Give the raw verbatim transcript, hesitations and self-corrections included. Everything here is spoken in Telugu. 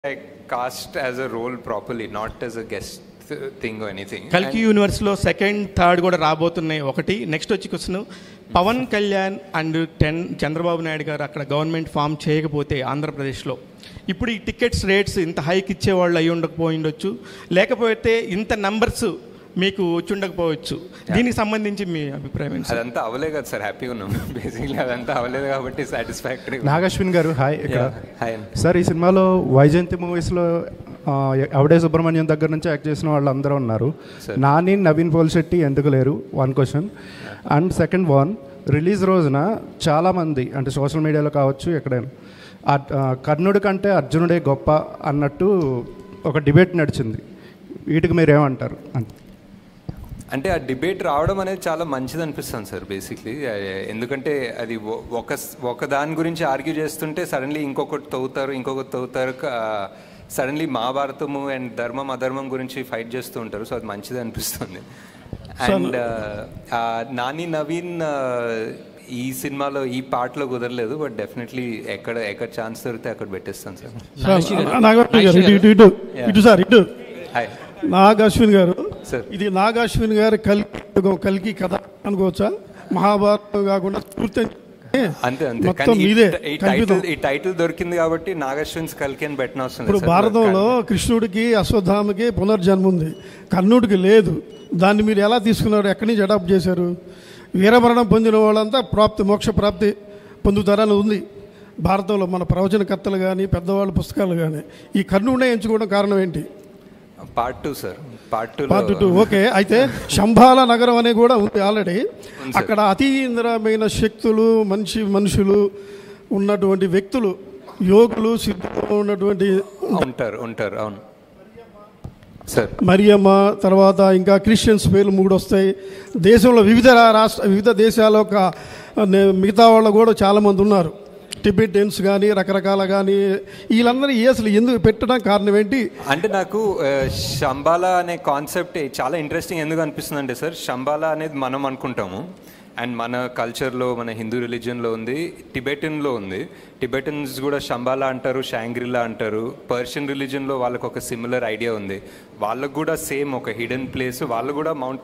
I cast as a role properly, not as a guest thing or anything. కల్కి యూనివర్స్లో సెకండ్ థర్డ్ కూడా రాబోతున్నాయి. ఒకటి నెక్స్ట్ వచ్చి question, Pawan Kalyan and then Chandrababu Naidu garu అక్కడ గవర్నమెంట్ ఫామ్ చేయకపోతే ఆంధ్రప్రదేశ్లో ఇప్పుడు ఈ టికెట్స్ రేట్స్ ఇంత హైక్ ఇచ్చేవాళ్ళు అయి ఉండకపోయిండొచ్చు, లేకపోతే ఇంత నంబర్స్ మీకు వచ్చి ఉండకపోవచ్చు. దీనికి సంబంధించి మీ అభిప్రాయం ఏంటి? అదంతా అవలే కదా సార్, హ్యాపీగా ఉన్నాం. బేసిక్లీ అదంతా అవలేదు కాబట్టి సాటిస్ఫాక్టరీ. నాగశ్విన్ గారు హాయ్. ఇక్కడ హాయ్ సార్, ఈ సినిమాలో వైజయంతి మూవీస్లో అవడే సుబ్రహ్మణ్యం దగ్గర నుంచి యాక్ట్ చేసిన వాళ్ళు అందరూ ఉన్నారు. నాని, నవీన్ పోల్శెట్టి ఎందుకు లేరు? One question. And second one, release రోజున చాలామంది అంటే సోషల్ మీడియాలో కావచ్చు ఎక్కడైనా కర్ణుడి కంటే అర్జునుడే గొప్ప అన్నట్టు ఒక డిబేట్ నడిచింది. వీటికి మీరు ఏమంటారు? అంటే ఆ డిబేట్ రావడం అనేది చాలా మంచిది అనిపిస్తుంది సార్ బేసిక్లీ. ఎందుకంటే అది ఒక ఒక దాని గురించి ఆర్గ్యూ చేస్తుంటే సడన్లీ ఇంకొకటి తవ్వుతారు ఇంకొకటి తవ్వుతారు సడన్లీ మహాభారతము అండ్ ధర్మం అధర్మం గురించి ఫైట్ చేస్తూ ఉంటారు. సో అది మంచిది అనిపిస్తుంది. అండ్ నాని నవీన్ ఈ సినిమాలో ఈ పార్ట్లో కుదరలేదు, బట్ డెఫినెట్లీ ఎక్కడ ఎక్కడ ఛాన్స్ దొరికితే అక్కడ పెట్టేస్తాను సార్. హాయ్ నాగశ్విన్ గారు, సార్ ఇది నాగశ్విన్ గారు కల్కి కల్కి కథ అనుకోవచ్చా? మహాభారతం కాకుండా పూర్తి అంతే అంతే. కానీ ఈ టైటిల్ ఈ టైటిల్ దొరికింది కాబట్టి నాగశ్విన్స్ కల్కి అని పెట్టిన అవసరం. ఇప్పుడు భారతంలో కృష్ణుడికి అశ్వత్థామకి పునర్జన్మ ఉంది, కర్ణుడికి లేదు. దాన్ని మీరు ఎలా తీసుకున్నారు? ఎక్కడి నుంచి అడాప్ట్ చేశారు? వీరమరణం పొందిన వాళ్ళంతా ప్రాప్తి మోక్ష ప్రాప్తి పొందుతారని ఉంది భారతంలో. మన ప్రవచనకర్తలు కానీ పెద్దవాళ్ళ పుస్తకాలు కానీ ఈ కర్ణుడినే ఎంచుకోవడం కారణం ఏంటి? Part two sir, part two part two okay. అయితే శంబాల నగరం అనే కూడా ఉంది ఆల్రెడీ. అక్కడ అతీంద్రమైన శక్తులు, మనిషి మనుషులు ఉన్నటువంటి వ్యక్తులు, యోగులు, సిద్ధులు ఉన్నటువంటి ఉంటారు ఉంటారు అవును సార్. మరియమ్మ, తర్వాత ఇంకా క్రిస్టియన్స్ పేర్లు మూడు వస్తాయి. దేశంలో వివిధ రాష్ట్ర వివిధ దేశాల యొక్క మిగతా వాళ్ళు కూడా చాలామంది ఉన్నారు, టిబెటియన్స్ కానీ రకరకాల కానీ. వీళ్ళందరూ అసలు ఎందుకు పెట్టడం కారణం ఏంటి? అంటే నాకు శంబాలా అనే కాన్సెప్ట్ చాలా ఇంట్రెస్టింగ్ ఎందుకు అనిపిస్తుంది అంటే సార్, శంబాలా అనేది మనం అనుకుంటాము అండ్ మన కల్చర్లో మన హిందూ రిలీజియన్లో ఉంది, టిబెటన్లో ఉంది. టిబెటన్స్ కూడా శంబాలా అంటారు, షాంగ్రిలా అంటారు. పర్షియన్ రిలీజియన్లో వాళ్ళకు ఒక సిమిలర్ ఐడియా ఉంది. వాళ్ళకు కూడా సేమ్ ఒక హిడెన్ ప్లేస్, వాళ్ళు కూడా మౌంట్